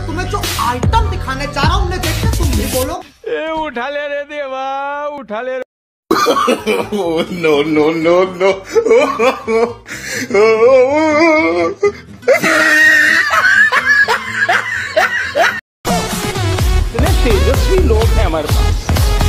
तुम्हें जो आइटम दिखाने जा रहा हूँ उन्हें देख के तुम भी बोलो उठा ले रे देवा, उठा ले। No no no no. इतने तेजस्वी लोग हैं हमारे पास।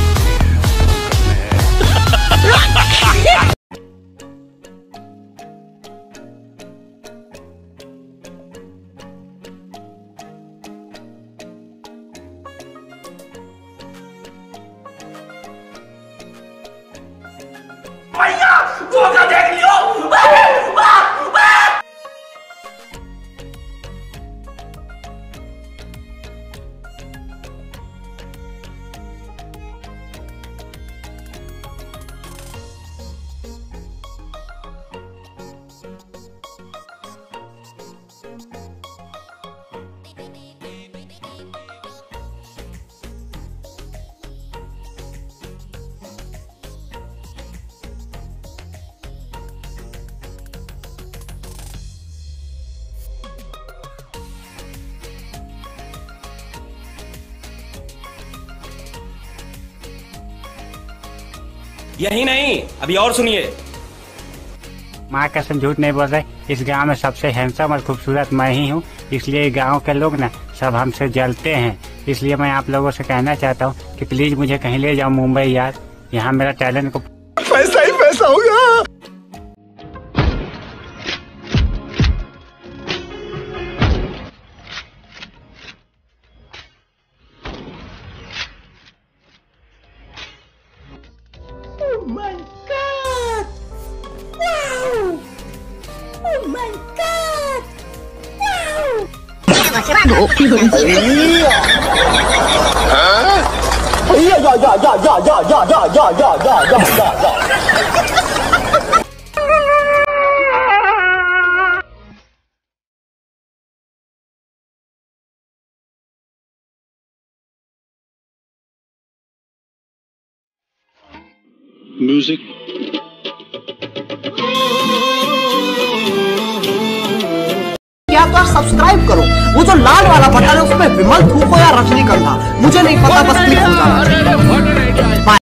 भैया धोखा देख लियो। यही नहीं, अभी और सुनिए। माँ कसम झूठ नहीं बोल रहे, इस गांव में सबसे हैंडसम और खूबसूरत मैं ही हूँ, इसलिए गांव के लोग ना सब हमसे जलते हैं। इसलिए मैं आप लोगों से कहना चाहता हूँ कि प्लीज मुझे कहीं ले जाओ मुंबई यार, यहाँ मेरा टैलेंट को पैसा ही पैसा होगा। Oh my God! Wow! Oh my God! Wow! Music. या तो सब्सक्राइब करो, वो जो लाल वाला बटन है उसमें विमल थूको या रजनीगंधा, मुझे नहीं पता, बस क्लिक हो जाना।